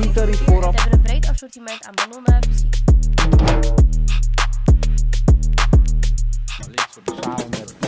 Drie-tarief vooraf. We hebben een breed assortiment aan ballonnen, fysiek. Samen met